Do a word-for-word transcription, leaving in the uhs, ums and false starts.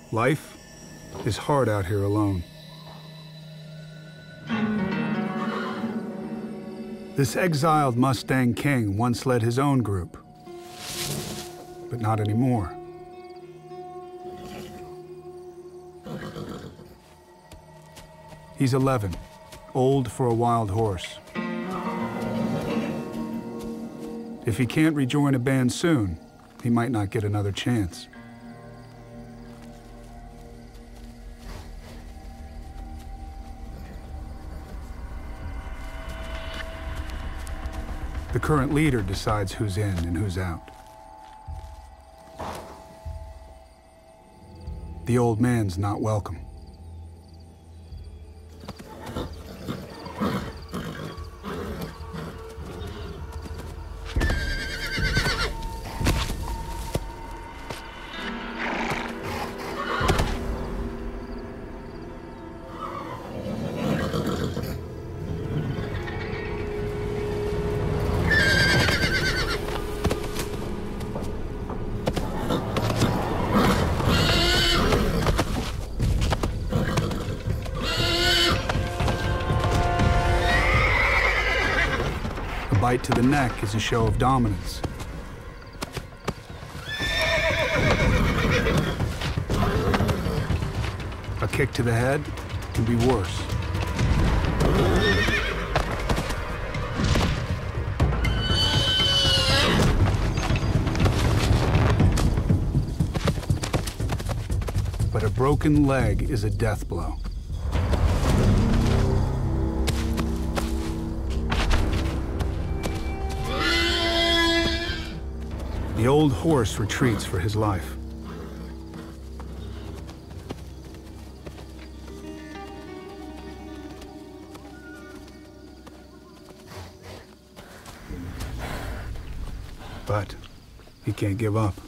Life is hard out here alone. This exiled Mustang king once led his own group, but not anymore. He's eleven, old for a wild horse. If he can't rejoin a band soon, he might not get another chance. The current leader decides who's in and who's out. The old man's not welcome. A bite to the neck is a show of dominance. A kick to the head can be worse. But a broken leg is a death blow. The old horse retreats for his life. But he can't give up.